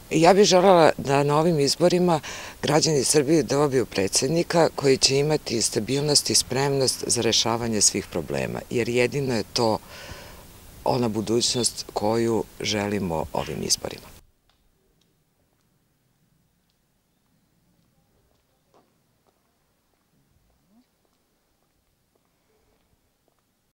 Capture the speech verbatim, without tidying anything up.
Ja bih želela da na ovim izborima građani Srbije dobiju predsednika koji će imati stabilnost i spremnost za rešavanje svih problema, jer jedino je to ona budućnost koju želimo ovim izborima.